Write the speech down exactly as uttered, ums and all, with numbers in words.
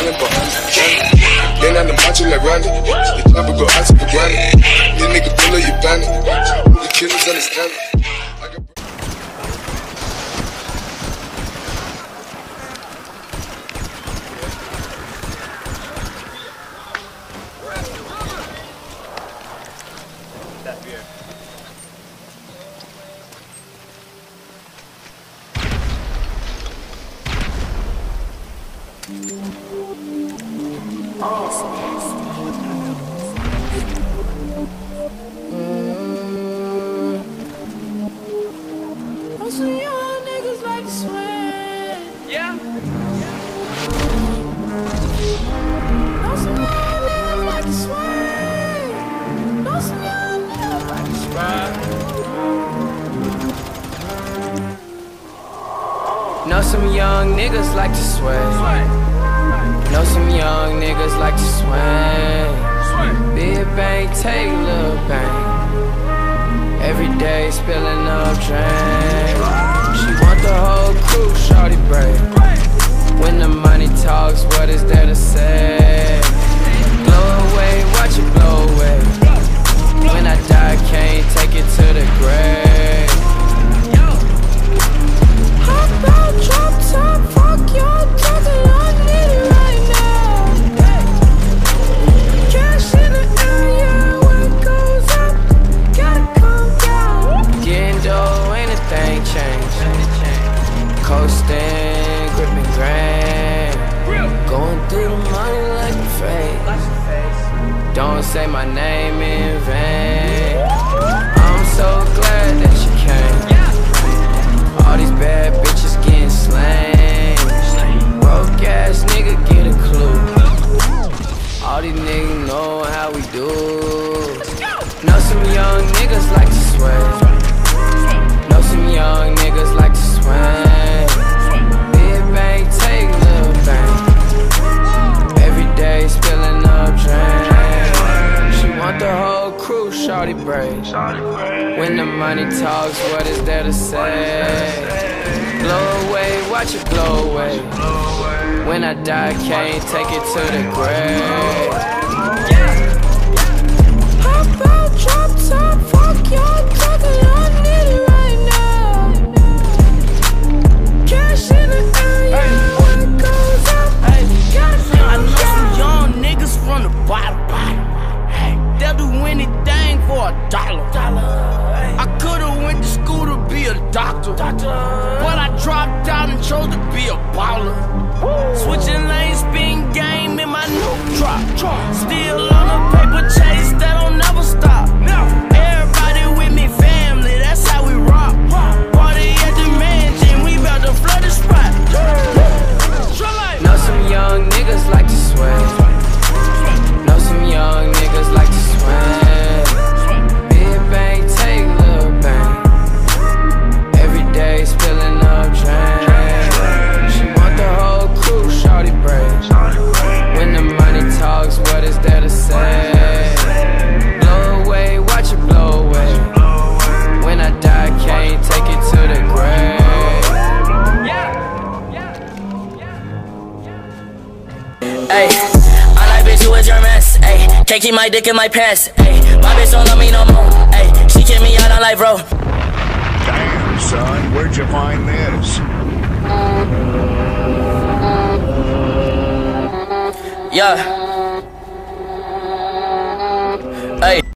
running behind me. Then I'm the macho like Randy. The chopper go out to the granny. This nigga pull up your bandit. The killers understand it. That beer. Some young niggas like to swing. Yeah. Know some young niggas like to swing. Know some young niggas like to swing. Know some young niggas like to sway. Know some young niggas like to swing. Big bang, take little bang. Every day spilling up drain. She want the whole crew, shorty brave. When the money talks, what is there to say? Blow away, watch it blow away. When I die, can't take it to the grave. Hop out, drop top, fuck y'all talking, I need it right now. Cash in the area, when it goes up, gotta come down. Getting dough, ain't a thing changed. Coasting, gripping grain. Going through the money like a fade. Don't say my name in vain. I'm so glad that you came. All these bad bitches getting slain. Broke ass nigga get a clue. All these niggas know how we do. Know some young niggas like to sway. Know some young niggas like to swing. Big bang, take little bang. Every day spilling up drain. She want the whole crew, shorty brave. When the money talks, what is there to say? Blow away, watch it blow away. When I die, can't take it to the grave. Hop out, drop top, fuck y'all talking, I need it right now. Cash in the area, when it goes up, gotta I come know some down. young niggas from the bottom. Hey, they'll do anything for a dollar. I could've went to school to be a doctor, but I dropped out and chose to be a baller. Switching lanes, spin game in my new drop. Still on a paper chase that don't never stop. Everybody with me, family, that's how we rock. Party at the mansion, we bout to flood the spot. Know some young niggas like to sway. Know some young niggas like to swing. Big bang, take little bang. Every day spilling up drain. She want the whole crew, shorty brave. When the money talks, what is there to say? Blow away, watch it blow away. When I die, can't take it to the grave. Ay, I like bitch, you was your mess. Ay, can't keep my dick in my pants. Ay, my bitch don't love me no more. Ay, she kicked me out on life, bro. Damn, son, where'd you find this? Yeah. Ay.